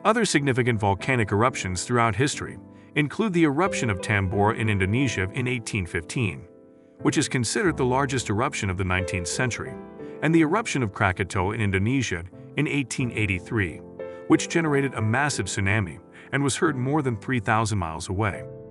Other significant volcanic eruptions throughout history include the eruption of Tambora in Indonesia in 1815, which is considered the largest eruption of the 19th century, and the eruption of Krakatoa in Indonesia in 1883, which generated a massive tsunami and was heard more than 3,000 miles away.